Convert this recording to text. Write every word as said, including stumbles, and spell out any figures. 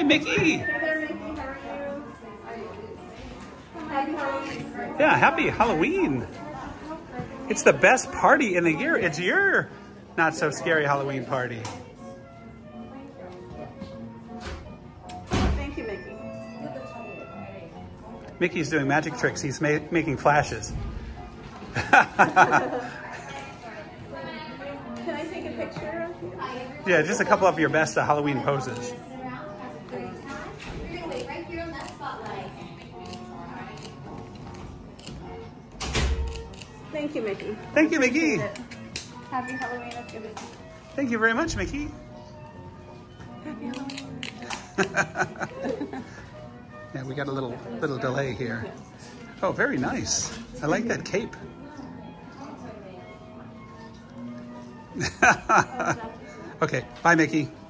Hi, Mickey. Hey there, Mickey. How are you? Happy Halloween. Yeah, happy Halloween. It's the best party in the year. It's your not so scary Halloween party. Thank you, Mickey. Mickey's doing magic tricks. He's ma making flashes. Can I take a picture of you? Yeah, just a couple of your best uh, Halloween poses. Thank you, Mickey. Thank you, Mickey. Happy Halloween with you, Mickey. Thank you very much, Mickey. Happy Halloween. Yeah, we got a little little delay here. Oh, very nice. I like that cape. Okay, bye, Mickey.